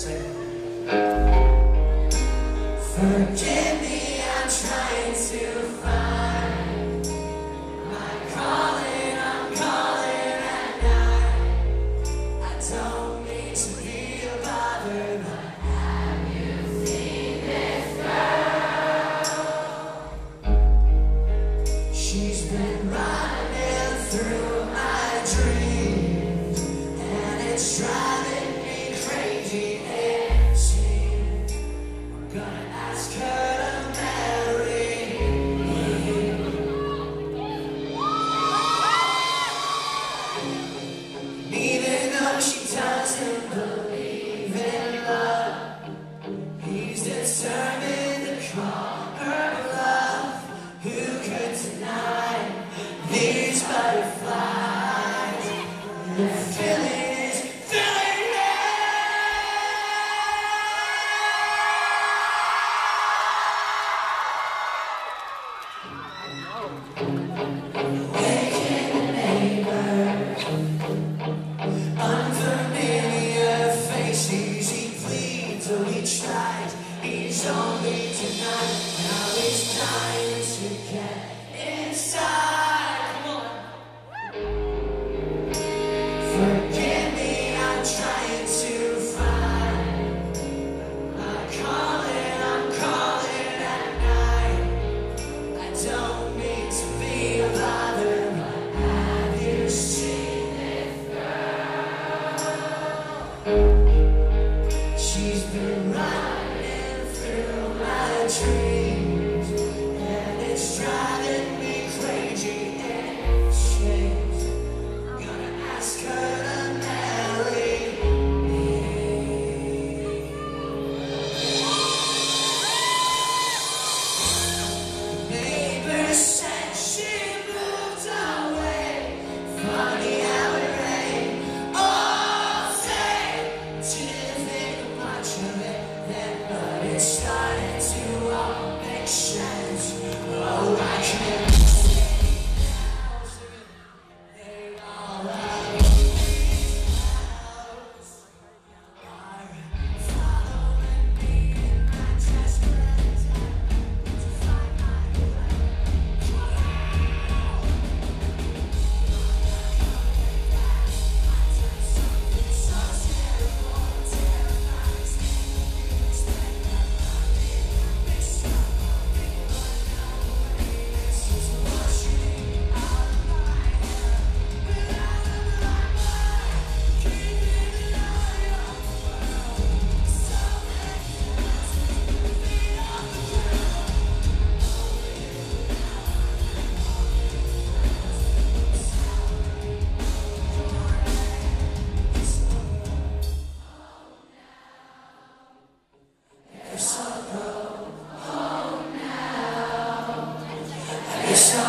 Sing. Forgive me, I'm trying to find my calling. I'm calling at night. I don't mean to be a bother, but have you seen this girl? She's been running through my dreams, and it's driving me crazy. I'm gonna ask her to marry me. Even though she doesn't believe in love, he's determined to call her bluff. Who could deny these butterflies? The feeling is filling me. Waking neighbors, unfamiliar faces. He pleads or he tries. He's only tonight. Now he's trying to get inside. Come on. Forgive me, I'm trying to find my calling. I'm calling at night. I don't mean to be a bother, but have you seen this girl? She's been running through my dreams, and it's driving me crazy and strange. Gonna ask her to marry me. Neighbors said she moved away. Funny how it rained all day. Didn't think much of it then, but it started to all make sense. Oh, I can't see now. They all love me. Following me in my desperate attempt to find my way. Something so terrible, terrifying. Expect nothing, big struggle, big one, no way. It's just pushing out of my head. Without a black light, keeping an eye on the world. So many lessons to be on the ground. There's sorrow home now. There's sorrow.